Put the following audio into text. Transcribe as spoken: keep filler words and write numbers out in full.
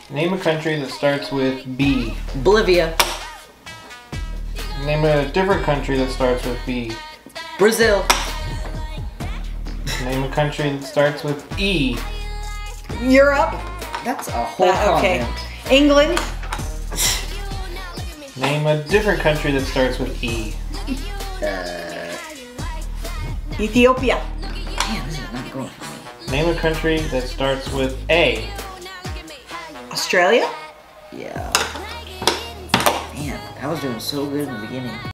Name a country that starts with B. Bolivia. Name a different country that starts with B. Brazil. Name a country that starts with E. Europe. That's a whole Uh, okay. continent. England. Name a different country that starts with E. Uh, Ethiopia. damn, this is not going for me. Name a country that starts with A. Australia. Yeah. Man, I was doing so good in the beginning.